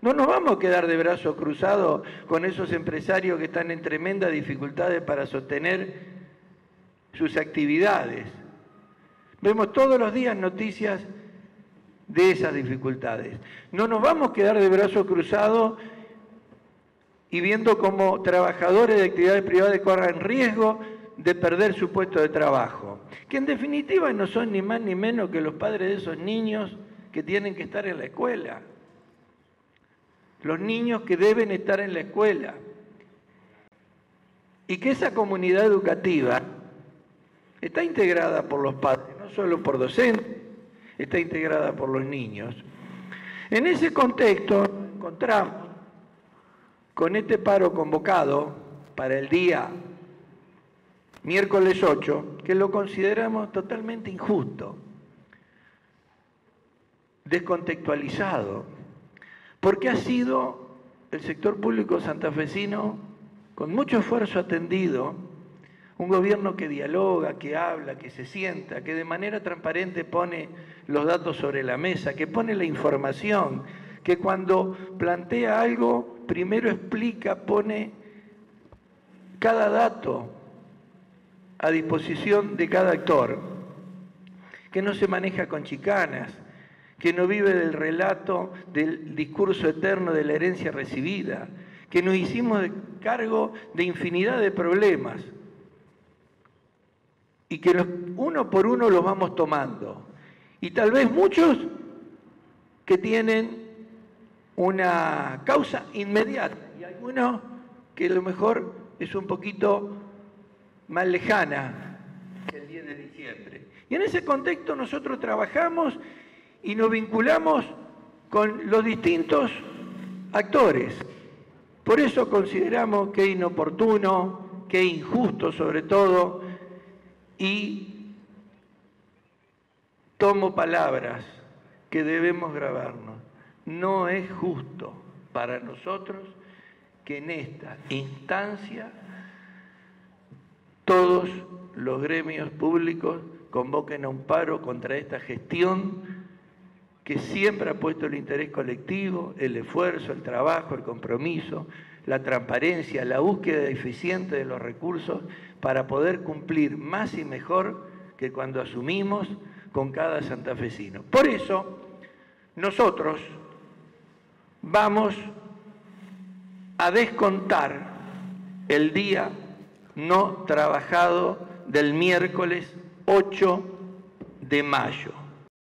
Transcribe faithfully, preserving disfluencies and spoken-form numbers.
No nos vamos a quedar de brazos cruzados con esos empresarios que están en tremendas dificultades para sostener sus actividades. Vemos todos los días noticias de esas dificultades. No nos vamos a quedar de brazos cruzados y viendo cómo trabajadores de actividades privadas corran riesgo de perder su puesto de trabajo, que en definitiva no son ni más ni menos que los padres de esos niños que tienen que estar en la escuela, los niños que deben estar en la escuela, y que esa comunidad educativa está integrada por los padres, no solo por docentes, está integrada por los niños. En ese contexto encontramos con este paro convocado para el día miércoles ocho, que lo consideramos totalmente injusto, descontextualizado, porque ha sido el sector público santafesino con mucho esfuerzo atendido, un gobierno que dialoga, que habla, que se sienta, que de manera transparente pone los datos sobre la mesa, que pone la información, que cuando plantea algo, primero explica, pone cada dato a disposición de cada actor, que no se maneja con chicanas, que no vive del relato del discurso eterno de la herencia recibida, que nos hicimos cargo de infinidad de problemas y que los, uno por uno los vamos tomando. Y tal vez muchos que tienen una causa inmediata y algunos que a lo mejor es un poquito más lejana que el diez de diciembre. Y en ese contexto nosotros trabajamos y nos vinculamos con los distintos actores. Por eso consideramos que es inoportuno, que es injusto sobre todo, y tomo palabras que debemos grabarnos. No es justo para nosotros que en esta instancia todos los gremios públicos convoquen a un paro contra esta gestión que siempre ha puesto el interés colectivo, el esfuerzo, el trabajo, el compromiso, la transparencia, la búsqueda eficiente de los recursos para poder cumplir más y mejor que cuando asumimos con cada santafesino. Por eso, nosotros vamos a descontar el día no trabajado del miércoles ocho de mayo.